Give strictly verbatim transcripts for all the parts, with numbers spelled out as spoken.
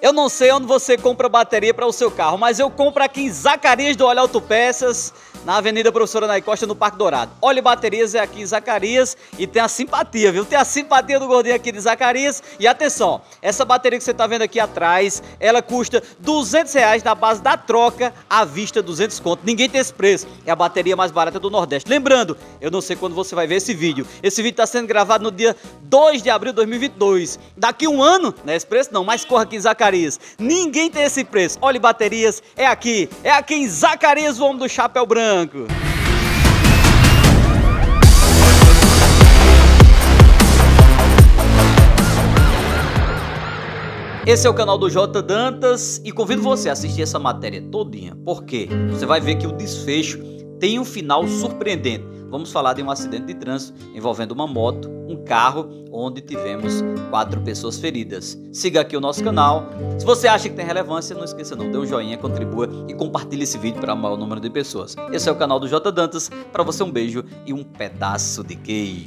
Eu não sei onde você compra bateria para o seu carro, mas eu compro aqui em Zacarias do Óleo Autopeças, na Avenida Professora Nay Costa, no Parque Dourado. Óleo e baterias é aqui em Zacarias e tem a simpatia, viu? Tem a simpatia do gordinho aqui de Zacarias. E atenção, essa bateria que você tá vendo aqui atrás, ela custa duzentos reais na base da troca, à vista duzentos conto. Ninguém tem esse preço, é a bateria mais barata do Nordeste. Lembrando, eu não sei quando você vai ver esse vídeo. Esse vídeo tá sendo gravado no dia dois de abril de dois mil e vinte e dois. Daqui um ano, não é esse preço não, mas corra aqui em Zacarias. Ninguém tem esse preço. Óleo e baterias é aqui, é aqui em Zacarias, o homem do chapéu branco. Esse é o canal do J Dantas e convido você a assistir essa matéria todinha. Por quê? Você vai ver que o desfecho tem um final surpreendente. Vamos falar de um acidente de trânsito envolvendo uma moto, um carro, onde tivemos quatro pessoas feridas. Siga aqui o nosso canal. Se você acha que tem relevância, não esqueça não, dê um joinha, contribua e compartilhe esse vídeo para o maior número de pessoas. Esse é o canal do J Dantas. Para você um beijo e um pedaço de queijo.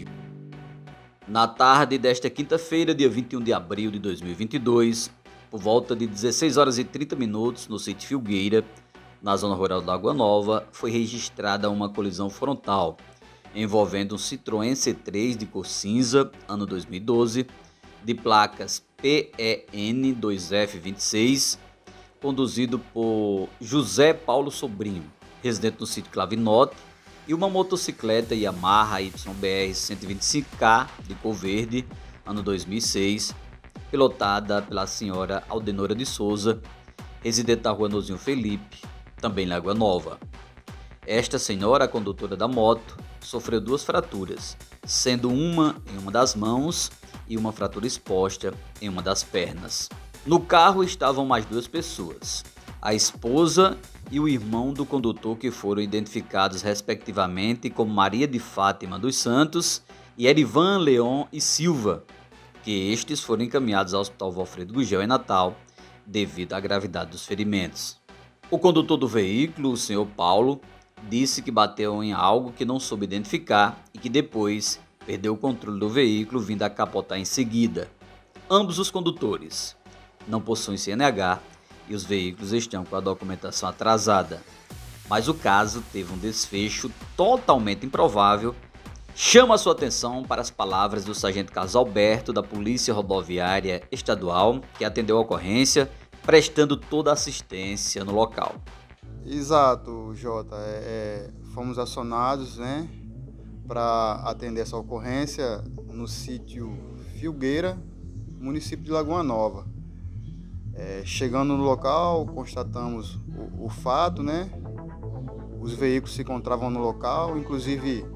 Na tarde desta quinta-feira, dia vinte e um de abril de dois mil e vinte e dois, por volta de dezesseis horas e trinta minutos, no sítio Filgueira, na zona rural da Água Nova, foi registrada uma colisão frontal envolvendo um Citroën C três de cor cinza, ano dois mil e doze, de placas P E N dois F vinte e seis, conduzido por José Paulo Sobrinho, residente no sítio Clavinote, e uma motocicleta Yamaha Y B R cento e vinte e cinco K de cor verde, ano dois mil e seis, pilotada pela senhora Aldenora de Souza, residente da rua Nozinho Felipe, também na Água Nova. Esta senhora, a condutora da moto, sofreu duas fraturas, sendo uma em uma das mãos e uma fratura exposta em uma das pernas. No carro estavam mais duas pessoas, a esposa e o irmão do condutor, que foram identificados respectivamente como Maria de Fátima dos Santos e Erivan Leon e Silva, que estes foram encaminhados ao Hospital Valfredo Gugel em Natal devido à gravidade dos ferimentos. O condutor do veículo, o senhor Paulo, disse que bateu em algo que não soube identificar e que depois perdeu o controle do veículo, vindo a capotar em seguida. Ambos os condutores não possuem C N H e os veículos estão com a documentação atrasada. Mas o caso teve um desfecho totalmente improvável. Chama a sua atenção para as palavras do sargento Carlos Alberto, da Polícia Rodoviária Estadual, que atendeu a ocorrência, prestando toda a assistência no local. Exato, Jota. É, é, fomos acionados, né, para atender essa ocorrência no sítio Filgueira, município de Lagoa Nova. É, chegando no local, constatamos o, o fato, né? Os veículos se encontravam no local, inclusive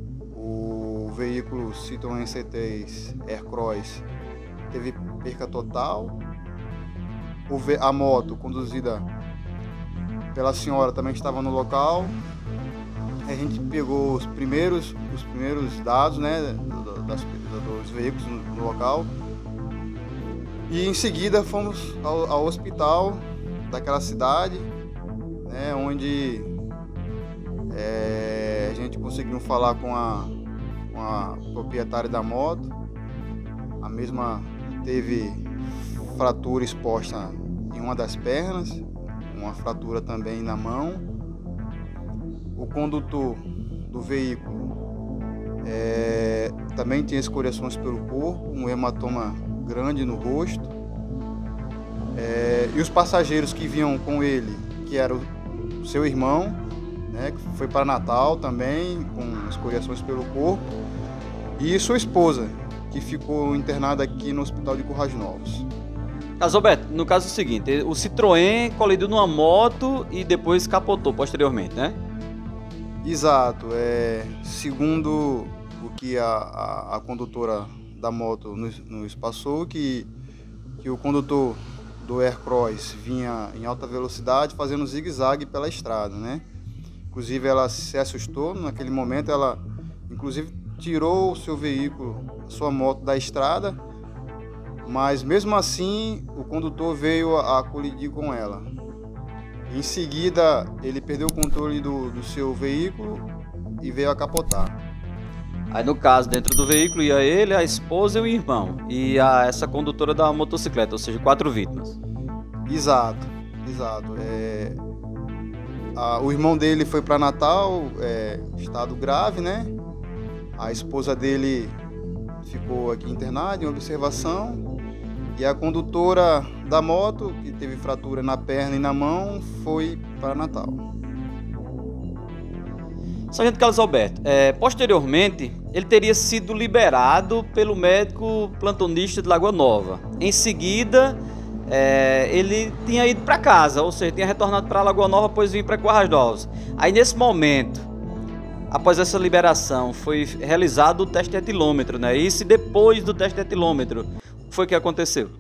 o veículo Citroën C três Aircross teve perca total. O, a moto conduzida pela senhora também estava no local. A gente pegou os primeiros, os primeiros dados, né, das, dos veículos no, no local. E em seguida fomos ao, ao hospital daquela cidade, né, onde é, a gente conseguiu falar com a, com a proprietária da moto. A mesma teve fratura exposta em uma das pernas, uma fratura também na mão. O condutor do veículo é, também tinha escoriações pelo corpo, um hematoma grande no rosto. É, e os passageiros que vinham com ele, que era o seu irmão, né, que foi para Natal também, com escoriações pelo corpo, e sua esposa, que ficou internada aqui no Hospital de Currais Novos. Carlos Alberto, no caso é o seguinte, o Citroën colidiu numa moto e depois capotou posteriormente, né? Exato. É, segundo o que a, a, a condutora da moto nos, nos passou, que, que o condutor do Aircross vinha em alta velocidade fazendo zigue-zague pela estrada, né? Inclusive ela se assustou naquele momento, ela inclusive tirou o seu veículo, a sua moto da estrada, mas mesmo assim o condutor veio a, a colidir com ela. Em seguida ele perdeu o controle do, do seu veículo e veio a capotar. Aí no caso, dentro do veículo ia ele, a esposa e o irmão. E a, essa condutora da motocicleta, ou seja, quatro vítimas. Exato, exato. É, a, o irmão dele foi para Natal, é, estado grave, né? A esposa dele ficou aqui internada em observação e a condutora da moto, que teve fratura na perna e na mão, foi para Natal. Sargento Carlos Alberto, é, posteriormente ele teria sido liberado pelo médico plantonista de Lagoa Nova. Em seguida, é, ele tinha ido para casa, ou seja, tinha retornado para Lagoa Nova, após vir para Currais Novos. Aí nesse momento, após essa liberação, foi realizado o teste de etilômetro, né? Isso, e depois do teste de etilômetro, o que foi que aconteceu?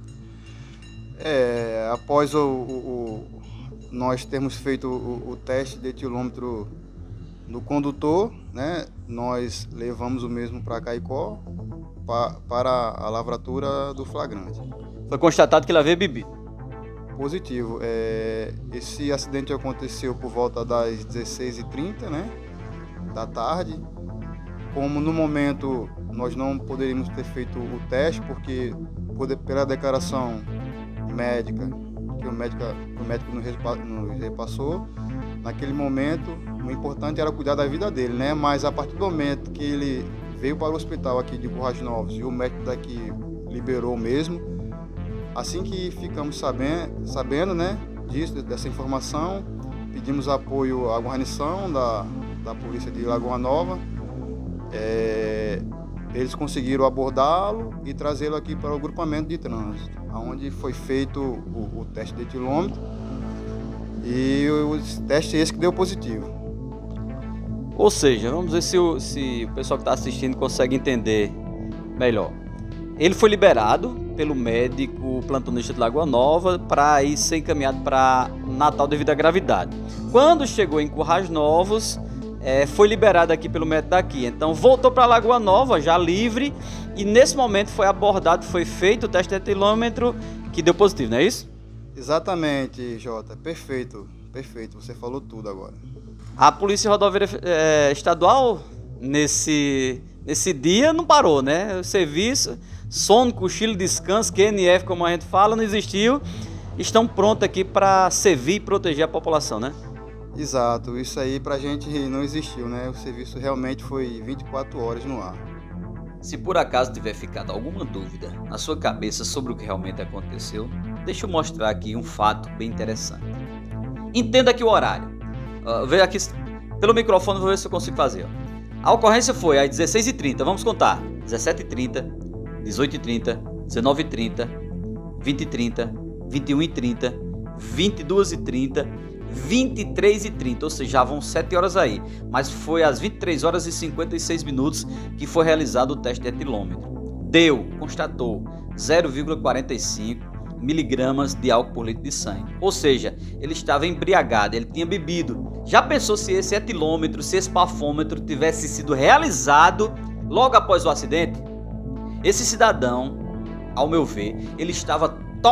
É, após o, o, o, nós termos feito o, o teste de etilômetro no condutor, né? Nós levamos o mesmo para Caicó pa, para a lavratura do flagrante. Foi constatado que ele havia bebido. Positivo. É, esse acidente aconteceu por volta das dezesseis e trinta, né? Da tarde. Como no momento nós não poderíamos ter feito o teste, porque pela declaração médica que o médico, que o médico nos repassou, naquele momento o importante era cuidar da vida dele, né? Mas a partir do momento que ele veio para o hospital aqui de Currais Novos e o médico daqui liberou mesmo, assim que ficamos sabendo, sabendo né, disso, dessa informação, pedimos apoio à guarnição da da polícia de Lagoa Nova. É, eles conseguiram abordá-lo e trazê-lo aqui para o grupamento de trânsito, onde foi feito o, o teste de etilômetro e o teste esse que deu positivo. Ou seja, vamos ver se o, se o pessoal que está assistindo consegue entender melhor. Ele foi liberado pelo médico plantonista de Lagoa Nova para ir ser encaminhado para Natal devido à gravidade. Quando chegou em Currais Novos, É, foi liberado aqui pelo médico daqui, então voltou para Lagoa Nova já livre, e nesse momento foi abordado, foi feito o teste de etilômetro que deu positivo, não é isso? Exatamente, Jota, perfeito, perfeito, você falou tudo agora. A Polícia Rodoviária é, Estadual nesse, nesse dia não parou, né? O serviço, sono, cochilo, descanso, Q N F como a gente fala, não existiu, estão prontos aqui para servir e proteger a população, né? Exato, isso aí pra gente não existiu, né? O serviço realmente foi vinte e quatro horas no ar. Se por acaso tiver ficado alguma dúvida na sua cabeça sobre o que realmente aconteceu, deixa eu mostrar aqui um fato bem interessante. Entenda aqui o horário. Uh, veja aqui pelo microfone, vou ver se eu consigo fazer. Ó. A ocorrência foi às dezesseis e trinta, vamos contar. dezessete e trinta, dezoito e trinta, dezenove e trinta, vinte e trinta, vinte e uma e trinta, vinte e duas e trinta, vinte e três e trinta, ou seja, já vão sete horas aí, mas foi às vinte e três horas e cinquenta e seis minutos que foi realizado o teste de etilômetro. Deu, constatou zero vírgula quarenta e cinco miligramas de álcool por litro de sangue, ou seja, ele estava embriagado, ele tinha bebido. Já pensou se esse etilômetro, se esse bafômetro tivesse sido realizado logo após o acidente? Esse cidadão, ao meu ver, ele estava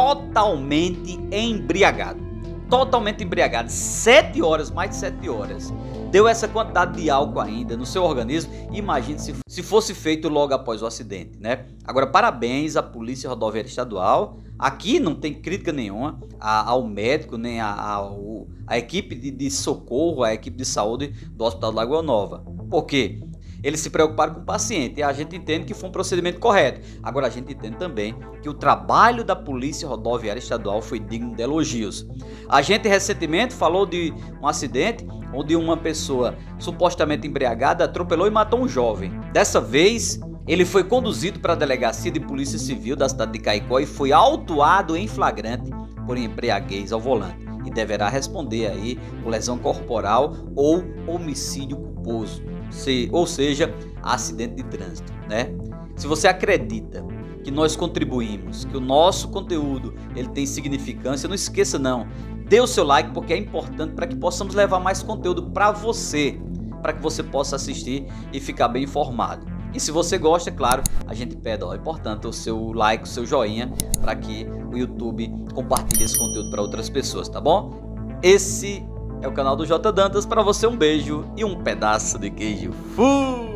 totalmente embriagado. Totalmente embriagado, sete horas, mais de sete horas, deu essa quantidade de álcool ainda no seu organismo. Imagine se, se fosse feito logo após o acidente, né? Agora, parabéns à Polícia Rodoviária Estadual. Aqui não tem crítica nenhuma a, ao médico, nem a, a, a equipe de, de socorro, a equipe de saúde do Hospital de Lagoa Nova. Por quê? Eles se preocuparam com o paciente e a gente entende que foi um procedimento correto. Agora a gente entende também que o trabalho da Polícia Rodoviária Estadual foi digno de elogios. A gente recentemente falou de um acidente onde uma pessoa supostamente embriagada atropelou e matou um jovem. Dessa vez, ele foi conduzido para a Delegacia de Polícia Civil da cidade de Caicó e foi autuado em flagrante por embriaguez ao volante. E deverá responder aí por lesão corporal ou homicídio culposo. Se, ou seja, acidente de trânsito, né? Se você acredita que nós contribuímos, que o nosso conteúdo ele tem significância, não esqueça não, dê o seu like porque é importante para que possamos levar mais conteúdo para você, para que você possa assistir e ficar bem informado. E se você gosta, claro, a gente pede, ó, é importante o seu like, o seu joinha, para que o YouTube compartilhe esse conteúdo para outras pessoas, tá bom? Esse é o canal do J Dantas, para você um beijo e um pedaço de queijo. Fui!